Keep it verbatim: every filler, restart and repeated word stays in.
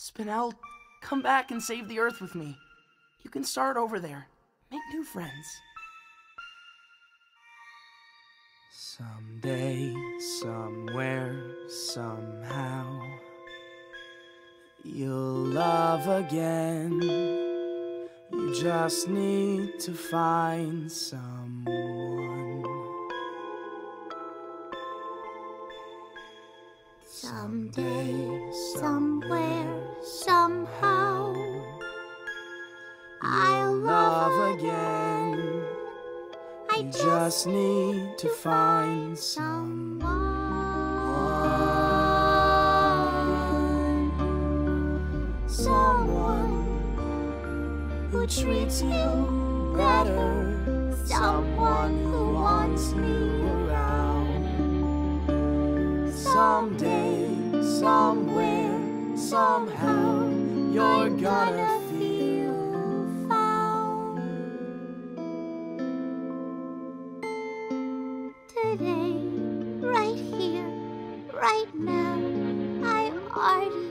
Spinel, come back and save the Earth with me. You can start over there. Make new friends. Someday, somewhere, somehow, you'll love again. You just need to find someone. Someday, somewhere, somehow, I'll love again. I Just need to find someone. Someone who treats you better. Someone who wants me around. Someday, somewhere, somehow, you're gonna feel found. Today, right here, right now, I already